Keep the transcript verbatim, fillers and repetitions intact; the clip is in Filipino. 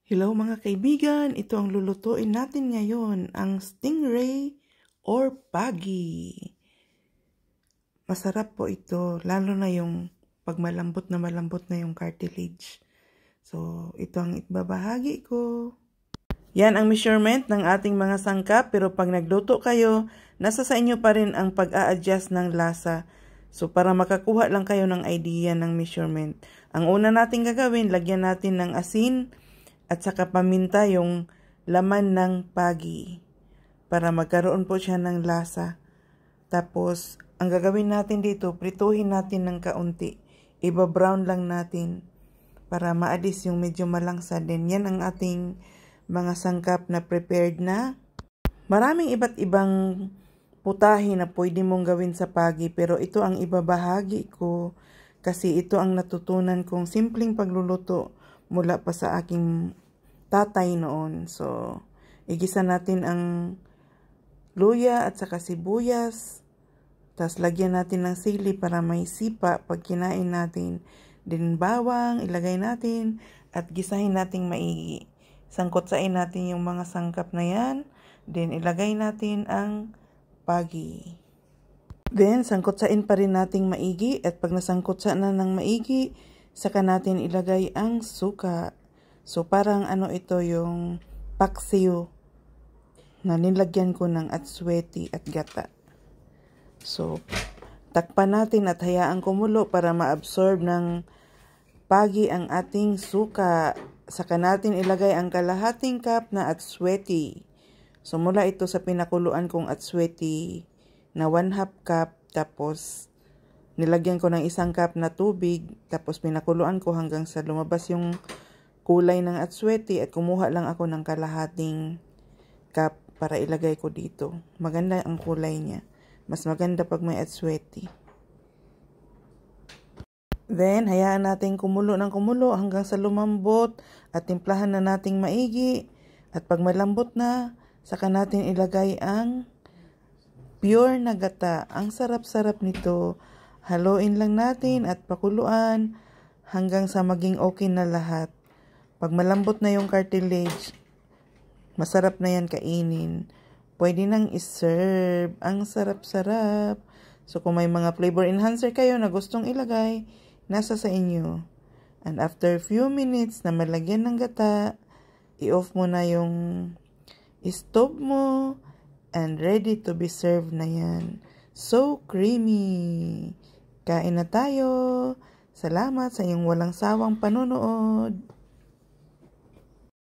Hello mga kaibigan, ito ang lulutuin natin ngayon, ang stingray or pagi. Masarap po ito, lalo na yung pag malambot na malambot na yung cartilage. So, ito ang ibabahagi ko. Yan ang measurement ng ating mga sangkap, pero pag nagluto kayo, nasa sa inyo pa rin ang pag-a-adjust ng lasa. So, para makakuha lang kayo ng idea ng measurement. Ang una natin gagawin, lagyan natin ng asin, at saka paminta yung laman ng pagi para magkaroon po siya ng lasa. Tapos, ang gagawin natin dito, prituhin natin ng kaunti. Iba-brown lang natin para maalis yung medyo malangsa din. Yan ang ating mga sangkap na prepared na. Maraming iba't ibang putahe na pwede mong gawin sa pagi, pero ito ang ibabahagi ko kasi ito ang natutunan kong simpleng pagluluto mula pa sa aking tatay noon. So, igisa natin ang luya at saka sibuyas. Tapos, lagyan natin ng sili para may sipa pag kinain natin. Din bawang, ilagay natin at gisahin natin maigi. Sangkotsain natin yung mga sangkap na yan. Then, ilagay natin ang pagi. Then, sangkotsain pa rin natin maigi. At pag nasangkotsa na ng maigi, saka natin ilagay ang suka. So, parang ano ito yung paksiw na nilagyan ko ng atsweti at gata. So, takpan natin at hayaan kumulo para ma-absorb ng pagi ang ating suka. Saka natin ilagay ang kalahating cup na atsweti. So, mula ito sa pinakuluan kong atsweti na one half cup. Tapos, nilagyan ko ng isang cup na tubig, tapos pinakuluan ko hanggang sa lumabas yung kulay ng atsweti at kumuha lang ako ng kalahating cup para ilagay ko dito. Maganda ang kulay niya. Mas maganda pag may atsweti. Then, hayaan natin kumulo ng kumulo hanggang sa lumambot at timplahan na nating maigi. At pag malambot na, saka natin ilagay ang pure na gata. Ang sarap-sarap nito. Haluin lang natin at pakuluan hanggang sa maging okay na lahat. Pag malambot na yung cartilage, masarap na yan kainin. Pwede nang iserve. Ang sarap-sarap. So kung may mga flavor enhancer kayo na gustong ilagay, nasa sa inyo. And after few minutes na malagyan ng gata, i-off mo na yung stove mo and ready to be served na yan. So creamy. Kain na tayo. Salamat sa iyong walang sawang panonood.